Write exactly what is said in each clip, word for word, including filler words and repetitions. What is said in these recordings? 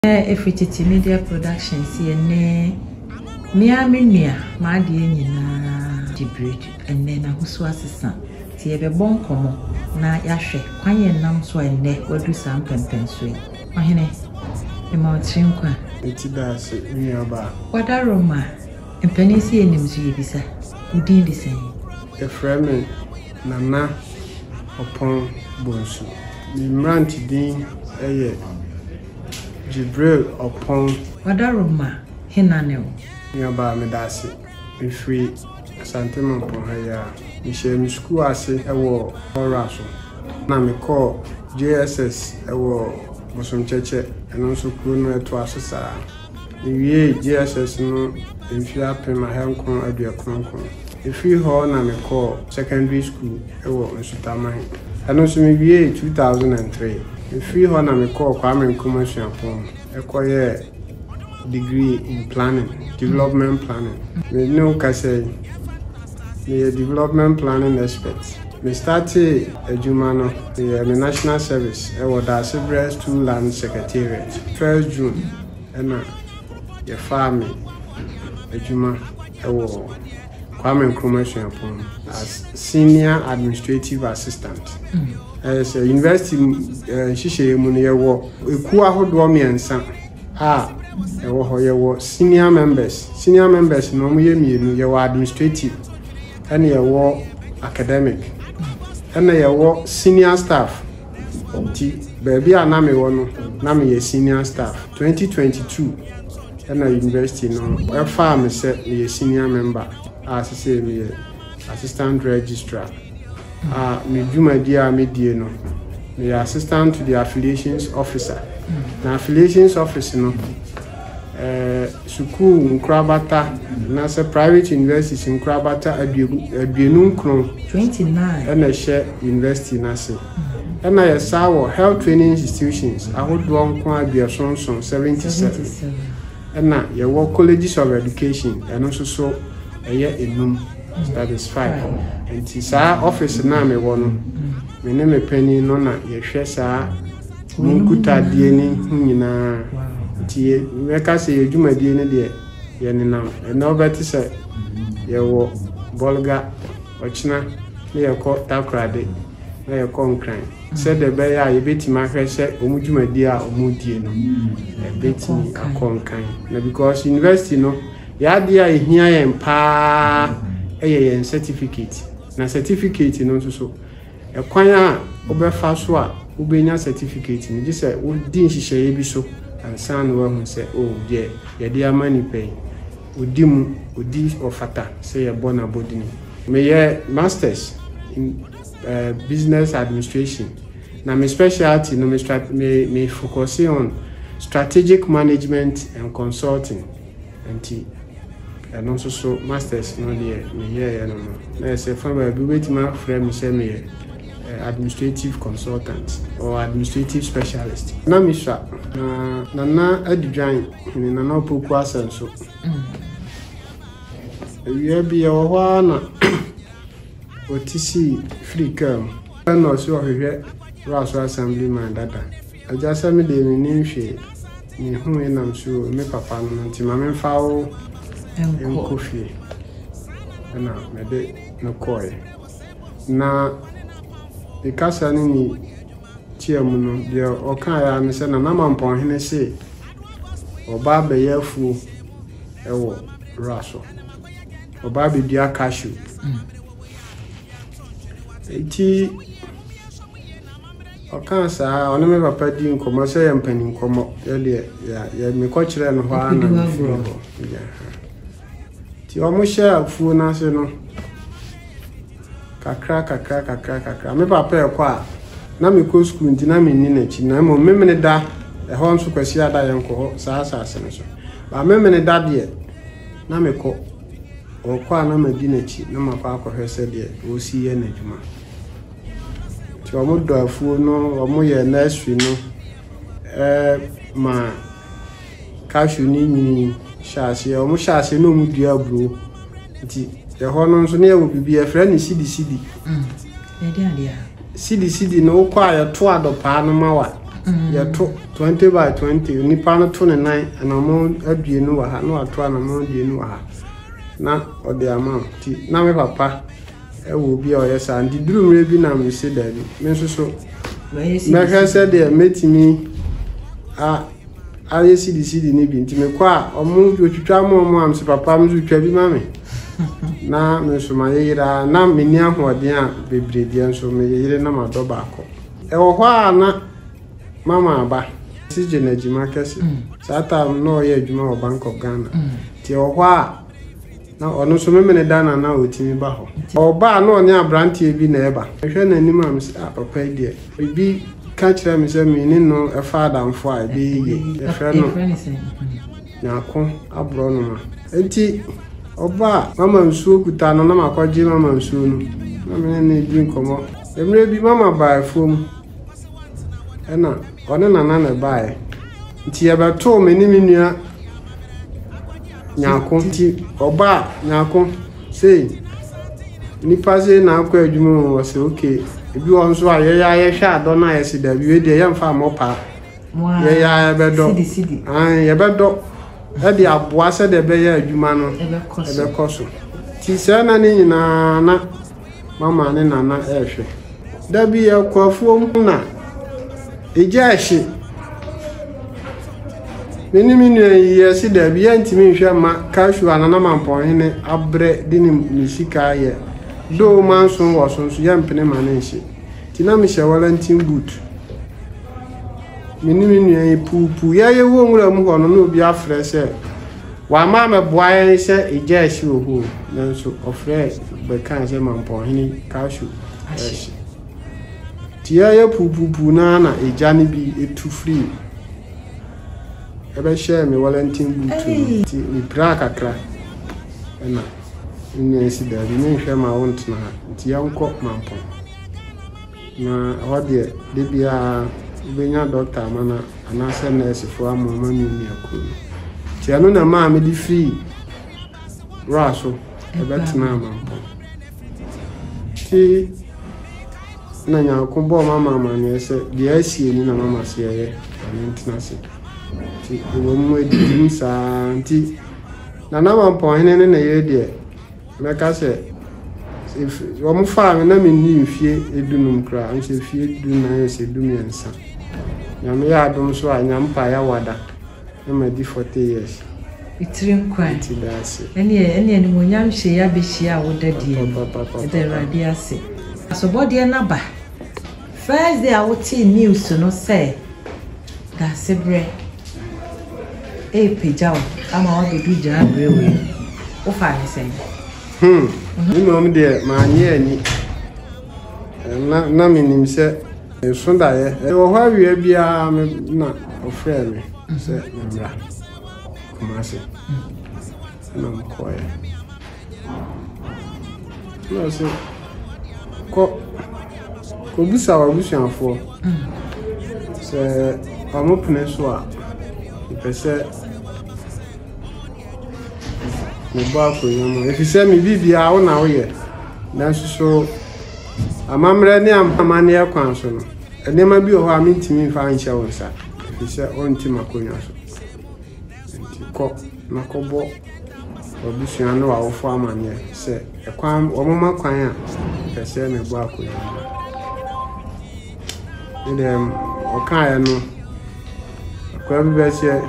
Efrititi Media Productions yene mia menua ma de nyina debate enne na huso asesa ti ebe bon komo na yahwe kwanye nam so enne wadu sam pempenso yi ohene e ma otrinkwa eti da se nua ba wadaroma empanisi enim so yebisa udin de sen e frame nana opon bonsu ni mranti din eye Jibril upon wadaroma henaneo nyaba medase ifri asantema upon haya mi she mi school ase ewo oraso na me call J S S ewo Bosom Cheche eno so kuro no eto asesa iwie J S S no ifri apema henkon adua kronkron ifri ho na me call secondary school ewo Nsutaman eno so mi wie two thousand three ifri ho na me call Kwame Nkrumah Suapon ekoye degree in planning, development planning. Me know ka say me a development planning expert. Me started ejuma no me national service e was da Severes two land secretariat first June and ye farm ejuma e was Kwame Nkrumah Suapon as senior administrative assistant. Mm. As a university shishe mu ne yewo eku ahodo miensa a ewo ho yewo senior members senior members no mu ye mienu yewo administrative and yewo academic and yewo senior staff ti baby aname wo no na me ye senior staff twenty twenty-two and university no e fa me se ye senior member as say me assistant registrar. Ah, me juma dia me die no. Me assistant to the affiliations officer. Mm. Na affiliations officer no. Eh suku Nkrabata na se private universities Nkrabata aduenu nkron twenty-nine. Na she university na se. Na ye sawo health training institutions ahodo nko aduasonson seventy-seven. Na ye wo colleges of education eno so so eye enum. That is five. And it's our office na me wono. Me ne me penny no na ye hwe saa munkuta die ni nyina. Tie we ka se ye dwuma die ne de ye ne nam. E na obeti se ye wo bolga ochina ne ye ko takrade na ye ko nkran. Se de be ya ye beti ma hwe se omu dwuma die a omu die no. E beti akonkan. Na because university no ya dia e hia ye mpa a certificate na certificate no so e kwan a obefa so a obenya certificate ni gise wo din hihye bi so ansan no hu se oh de ye de amani pay odi mu odi ofata say ye bona bodini me ye masters in uh, business administration na me specialty no me me, me focus on strategic management and consulting and and also so masters no there me here no no say from a bit my friend say me administrative consultant or administrative specialist na me sha na na adwan ni na na opoku asenso we be o wa na otisi free cam na so hwehwe raso assemblyman dada aja say me de me ni hwe ni hu enam so me papa no nti ma me fa o en coffee na me de no koi na e kasa ni ni tiamu no de o kan ya me se na na mampon hene se oba be yafu ewo raso oba be dia cashew eti o kan sa onu me papa di nkomo se ya mpani nkomo ya de ya ya me ko kire no ho ana ya ti omo share afu na se no kakra kakra kakra kakra me papa e kwa na me ko school ndi na me ni na chi na mo me me da e ho nso kwasi ada ye nko ho sa sa ase no so ba me me da de na me ko o kwa na ma di na chi na ma kwa akọ hwese de o si ye na djuma ti omo do afu no omo ye nursery no eh ma cashew ni ni shase omo shase no mu dua bro nti e ho no nso na e wo bibi e fra ni cd cd mm e dia dia cd cd no kwa ya to adopa no mawa ya to twenty by twenty nipa no to ne nine anamo aduenu wa ha no ato anamo aduenu wa ha na ode ama ti na me papa e wo bi o yesa ndi duru mre bi na me se dabi me so so me ka se de metimi a aye sidi sidi ni bi nti me kwa omu otwitwa mo mo am se papa mo twitwa bi ma me na me so ma yira na me ni ahoden a bebre bi so me yire na ma do ba ko e wo hwa na mama aba si je na jima kese sata no ye adwuma o Bank of Ghana ti wo hwa na ono so me me dana na otimi ba ho oba na onye abrantie bi na eba hwe na anim am se papa die bi ka kire me se me ni no e father mfo a bi ye e hwe no na ko abro no ma enti oba mama nsuo kuta no na makwaje mama nsuo no na me ne bi nkomo emre bi mama ba fom ena one na na na bae nti ya bato me ni menua nyako nti oba nyako sei ni pase na akwa adwuma wo se okay ebi won so aye ya ye hwa ado na ye sida bi we de ye mfa mopa ye ya bedo an ye bedo e de aboa se de be ye adwuma no e be koso ti se na ni na na mama ne na na e hwe da bi ye kwafuo na ejashi meni minu ye si da bi antimi hwe ma kashu anana mampon hene abre dini misika ye do manso wo so so yampene manenshi tina mi hye walantin boot meni minu ye pupu ye ye wo nwura mu hono no obi afre se wa ma me boa ye se ejashi oho nanso ofre be kan se mampon hene kashu ashi tia ya pupupu na na ejani bi etu free ebe share me walantin butu ti ni braka kra na ni esi da bi ni hwe ma wont na ti yanko mampo na awade de bia benya doctor mana anase nurse fo amoma mi ni akuru ti anu na ma me di free raso ebe tena mampo ti na nya ko bo mama mama se dia asie ni na mama se ye ani se ti wo mo edi sa nti na na mampo hene ne na ye de me ka se if wo mo fa na me ni mfie edunum kra an se fie du na ye se du miensa na me ya dum so anya mpa ya wada na ma di forty years itrim kwan ti da se ene ene ni mo nyam hye ya be hye a wo da die e radi ase so body na ba first day I would see news no say that sebre e pejao ama wa do ja brewe o fa ni say hmm ni mom de ma anye ani na na minim se so da ye e wo hwa wi bia na o frɛ me se mbra kuma se na mko ye no se ko ko bisa wa busuanfo se amo pene so a ipese me ba ko nyamo efise me bibia wo na wo ye nanso so amamre ne amamane akwan so no enema bi o ho amintimi fa anhye wo nsa efise onti makonya so enti ko na ko bo obusuan no wa wo fo amane se ekwan wo mama kwan a efise me ba ko nyamo idem okaya no kwa bibese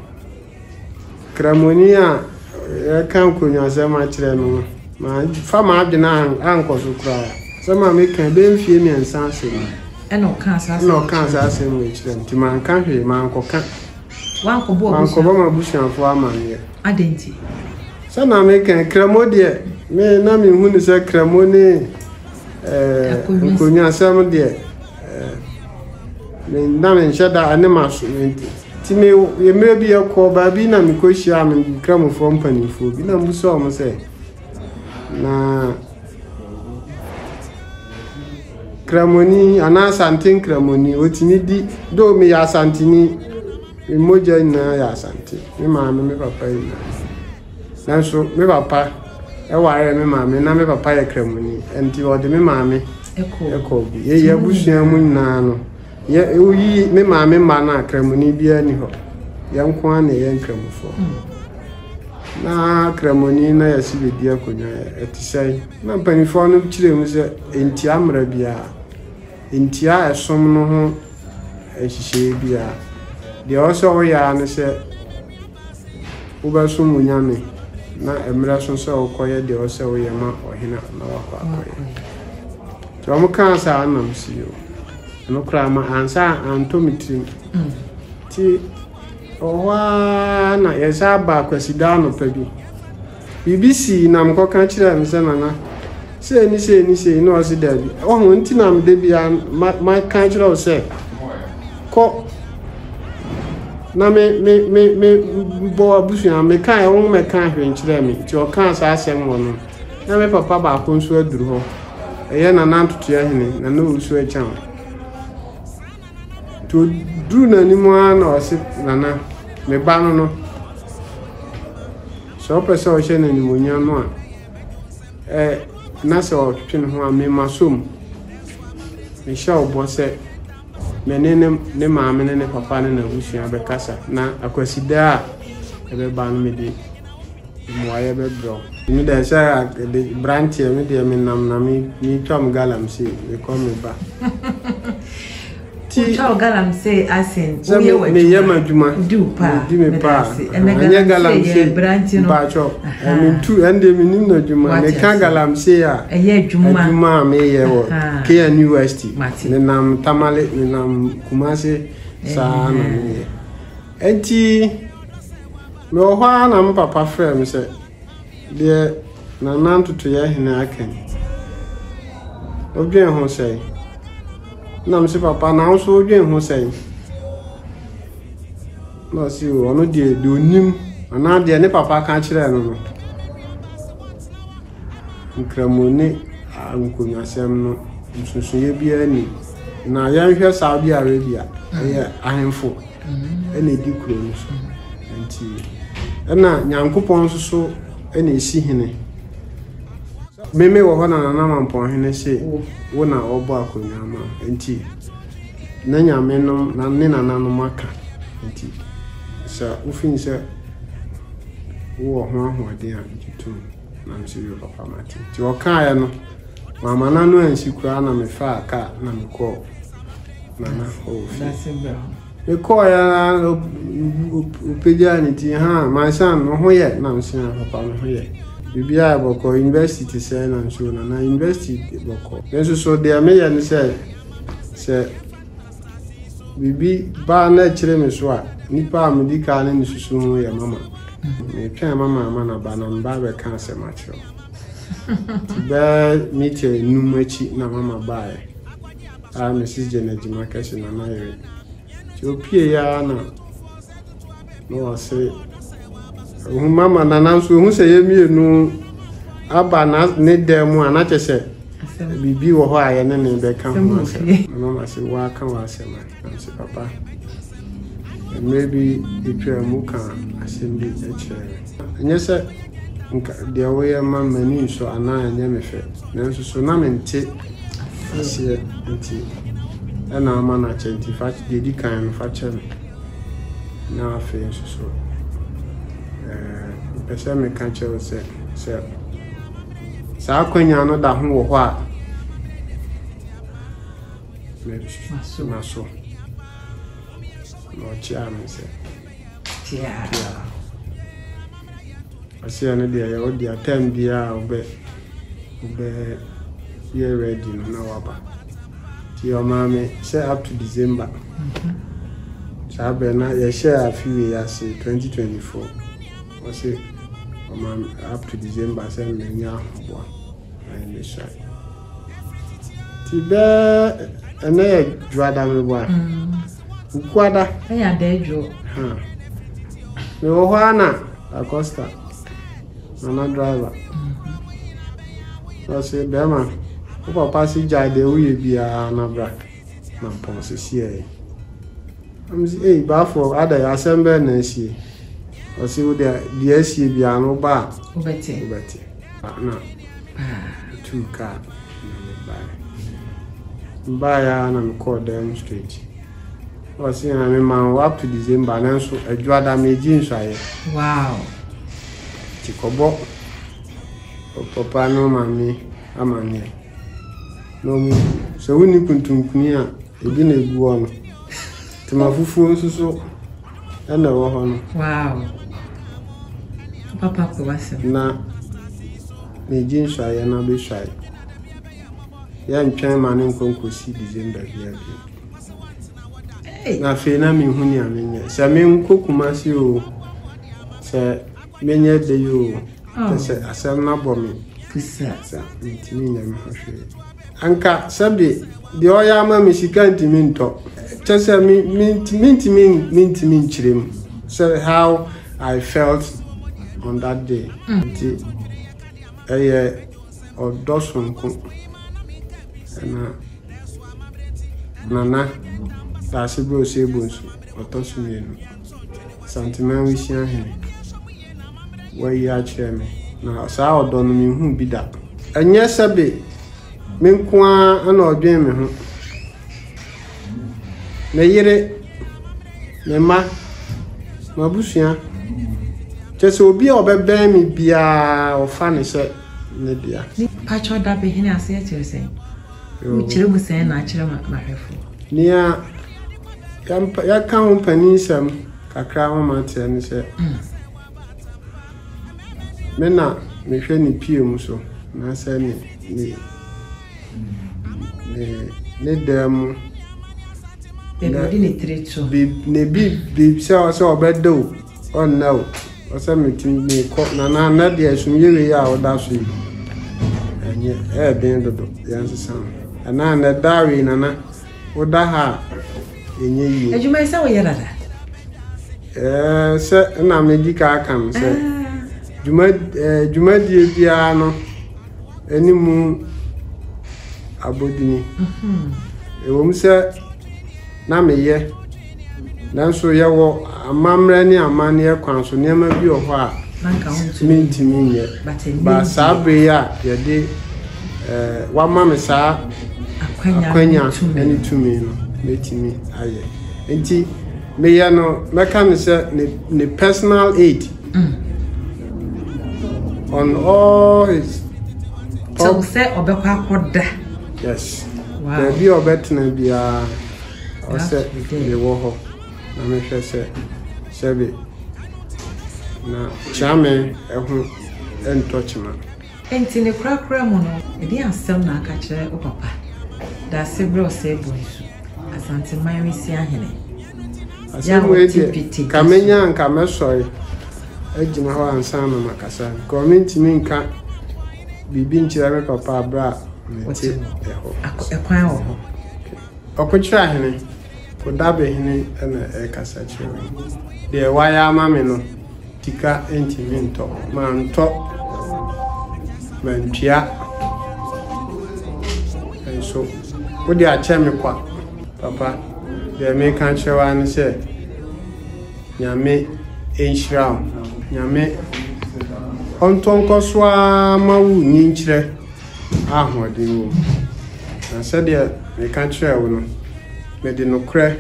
kramonia ya kan kunya sema kire no ma fa ma adwena anko so kra sema me kan be mfie mi ansa se no e no kan sa no kan sa se mo kire nti man kan hwe man ko kan wan ko bo man ko bo ma busuanfo amane adenti sana me kan kramodie me na me hu ni se kramoni eh kunya sema die me na me nshada anema so ti me ye me bi ko ba bi na me ko hia me kram from panifo bi na mbuso o mo se na kramoni ana santin kramoni otini di do me ya santini me moja na ya santi me ma me papa ina na so me papa e ware me ma me na me papa ye kramoni enti o de me ma me eko eko bi ye ye busua mu nyina no ye uyi me ma me ma na kramoni bia ni ho ye nko ana ye nkramofo na kramoni na ya sibedi akonya etisai na panifo no kire mu se enti amra bia enti a esom no ho ehihye bia de oso ya ne se ubaso munyame na emra so so okoye de oso ye ma ohina na wakwa akoye to mo kan sa anam siyo no kra ma ansa antomitrim ti owa na yesa ba kwasida no padu B B C na mko kan kire me se nana se ni se ni se no se dabi o ho nti na me de bia ma kan kire o se ko na me me me me bo abusuan me kan won me kan hwen kire me ti o kan sa asem wo no na me papa ba ko nso aduru ho eye na nantoto ya hene na no usu e chan to duru na ni mo ana o se nana me ba no no so pese o hye na ni mo nya no a eh na se o twin ho a me masom me sha obo se menene ne maame ne papa ne na busuan be kasa na akwasida a ebe ba no me di mo aye be bro mi da sha de branch me de me nam na mi mi twam galam si me ko me ba ti twam galam se asin uye we me yema djuma du pa di me pa anya galam se branch no ba cho me tu ende mi nim na djuma me kan galam se ya eye djuma djuma me ye wo K N U University me nam tamale me nam kumase sa na me enti me o hwa na m papa frem se de na nantoto ya hina akan odwen ho sei na m se papa na so odwen ho sei no si o no de de onim ana de ne papa kan kire no no nkramoni ankunyasem no nsusu ye bia ni na ya hwe Saudi Arabia eh ahemfo ene di kuro no so nti na nyankopon so so ene esi hene meme wo ho na na mampon hene se wo na obo akonya ma nti na nyame no na ne na nanu maka nti sa ufin se wo ho ho ade a ntitu na nsi yo papa mati ti o kan ya no mama na no ansi kura na me fa aka na me ko na na o fi me ko ya upeja ni ti ha my son no ho ye na nsi na papa no ho ye bibia boko university say na nso na na university boko yenso so de me ya ni say say bibi ba na kire me so a nipa medical na ni susu ho ye mama me twa mama mama na ba na mba be kan se ma chiro ba mi che numachi na mama ba e a Missus Janet Jimakashi na na ye opie ya na no ase hu mama na na so hu se ye mienu aba na ne demu ana chese bibi wo ho aye ne ne be kan ho ase mama se wa kan wa ase ma se papa maybe itwa mu kan assembly eche nye se nka de wo ye ma mani so ana anya me fe nanso so na mente ase nti ana ama na twenty five dedi kan no fache na afi so so eh pese me kan che se se sa kwanya no da ho wo ho a me so na so no chia me se chia asia ne dia ya odi atem bia obe obe ye ready no na waba your mommy say up to December. Sabena ya share a few years twenty twenty-four. I say mom up to December say menya boa. I me shy. Tibe ene dwada me boa. Ukwada. Eya dejo. Ha. Me wo hwana Acosta. Nana driver. I say bema papa si jade uye bia na bra na pon se sie am si eh ba for ada ya sembe na sie o si wo de dia sie bia no ba obeti obeti na ah two car na ba ba ya na ko dem street was in a man up to December and so a Juada Majin Shire. Wow. Chicobo. Papa no mammy, a man. No more. So when you can to me, a dinner go on. To my fufu so and a woman. Wow. Papa was na Majin Shire and I'll be shy. Young chairman in Concourse December here. Na fe na me hu ni amenya se me nkokuma si o se menye de yo se asem na bo me kisa sa ntimi nya me hwe anka sabe de oya ma me sika ntimi nto che se me ntimi ntimi me ntimi nchirem so how I felt on that day nti eye odosun ko na nana that's a bro say bonsu otosu me no sentiment we share him where you actually me na sa odo no me hu bi da enye sebe me nkoa ana odwen me ho na yire me ma mabusua chese obi obebe me bia ofa ne se ne bia pacho da be hina ase ya chere sen u chere mu sen na chere mahwefo nia ya kan pani sam kakra mama tie ne se me na me hwe ni pie mu so na se ni ni ne ne dem be body ni trecho bi ne bi bi se o se obedo on now o se me tin ni ko na na na de asum yewe ya o da so enye e den dodo ya nsam ana na dawi na na o da ha enye yi ejuma isa wo yara eh se na me di ka kan se juma eh juma die bia no enimu abodini mhm e wo mse na me ye nanso ye wo amamre ni amane ye kwan so nema bi o ho a nanka ho ntimi nye ba sabre ya ye de eh wa mame sa akwanya eni tumi no metimi aye enti me ya no meka me se ne personal aid mm. on all his so say obekwa akoda yes wow there be obetna bia o se de wo ho na me hwe se sebe na chame ehun entochima enti ne kra kra mo no e di ansem na aka kire o papa da sebro se bonsu asante man si ahene asemu ede kamenya nka mesoi ejima ho ansa na makasa comment mi nka bibi nchira me papa bra meti eho ekwan ho okochira ahene kodabe hene na ekasa chire de waya mame no tika entiminto manto mantia so wo dia cheme kwa papa de me kan chewa ni se nyame enhira nyame ontonko swa mawu nyinchire ahode wo na se de me kan chewa no me de no kre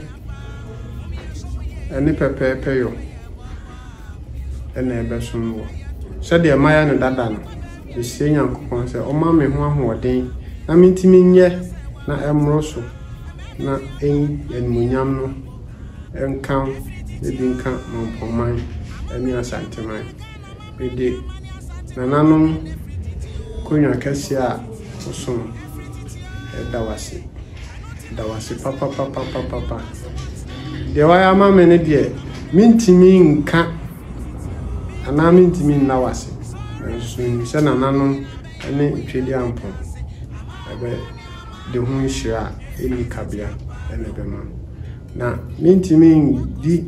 ani pepepe yo ena ebe sonwo se de maya no dada no de se nyankopon se o ma me ho ahoden na mintimi nye na emroso na en enmunyam no enkan edinka mompoman eni asanteman ede na nanom konya kase a oso edawase dawase papa papa papa papa de waya ma me ne de mintimi nka ana mintimi na wase so ni se na nanom ene twedi ampo ebe de hu nhira eni kabia ene bema na mintimi di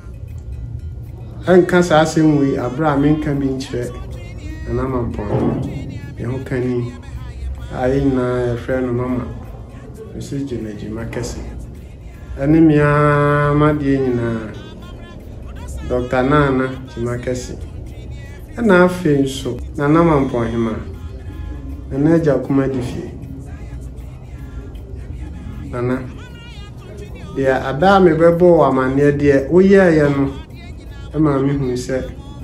anka sa asemwe abra menka bi nchire na mampon e ho kani ayi na efre no mama message na jima kese ani mia ma die nyina Doctor Nana jima kese na afi nso na na mampon hima na aja kuma di fi nana deɛ ada me bɛbɔ amane deɛ woyɛ yɛ no ɛma me hu sɛ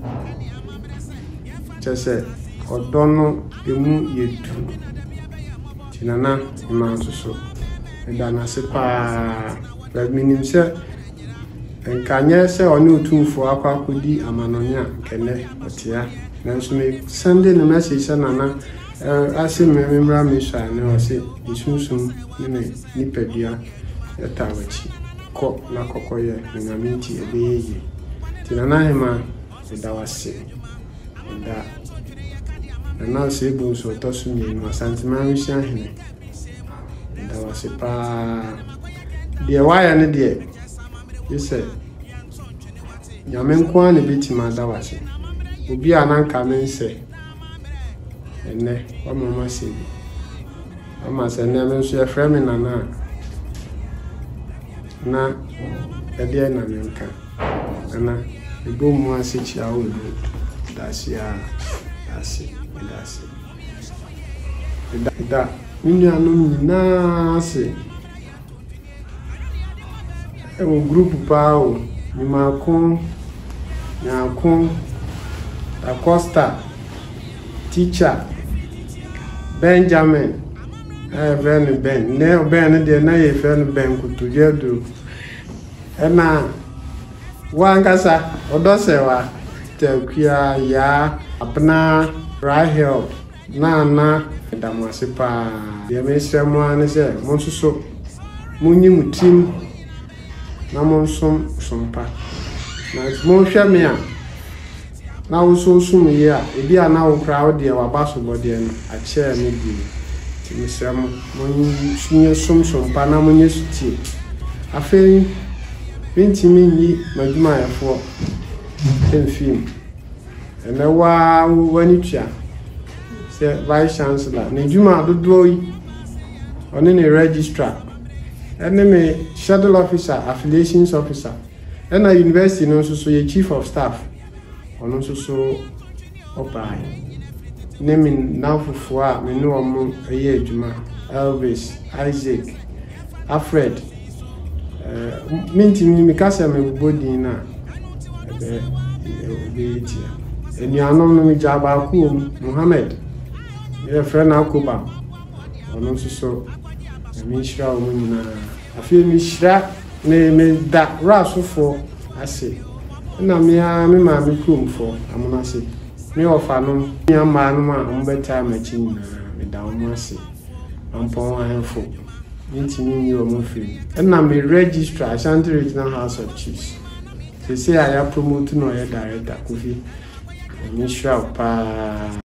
kyɛsɛ ɔdɔ no emu yedu tinana ma nso so da na se pa ba minim sɛ enkanye sɛ ɔne otumfo akwa akodi amanonya kene ɔtia nanso me send the message sɛ nana ase me memra me sha ne ɔse isunsum ne ne nipadua ɛtawachi kɔ na kɔkɔyɛ na minti ebeye yi tinana hema da wase da na se bu so to so mi no santima mi hia hene da wase pa de waya ne de yese nyame nko an betima da wase obi ananka me nse ene wa mama se bi ama se ne me so ye frɛ me nana na ede na me nka na ego mu ase chia wo da sia ase That's it. That mini anu na se. E wo group pa o, ni ma kon, na kon, da Costa, teacher, Benjamin, eh Ben Ben, ne Ben de na ye fen Ben kutu jedu. E na wangasa odosewa tekwia ya apna Rahel na na damase pa de me semo ane se mo soso munyi mutim na mo nsom sompa na mo hwa me a na wo so sum ye a ebi a na wo kra wo de wa baso bode no a che me bi ti me semo mo nyi som sompa na mo nyi suti afei binti mi yi maduma yafo enfim ene wa wani tua se vice chancellor ne djuma dodo yi one ne registrar ene me schedule officer affiliations officer ena university no so so ye chief of staff ono so so opai ne me nafufo a me no omo eye djuma Elvis Isaac Alfred eh minti mi mi kasa me bodi na ebe ebe tia eni anom no mi jaba ku Muhammad ye friend akoba ono so so mi shira o mu na afi mi shira ne me da rasofo ase na me a me ma me kumfo amuna se me ofa no mi ama no ma am beta ma chi na me da o ase ampon ahefo minti mi ni o mo free na me registrar Ashanti Regional House of Chiefs se se aya promote no ya director Kofi mi shira pa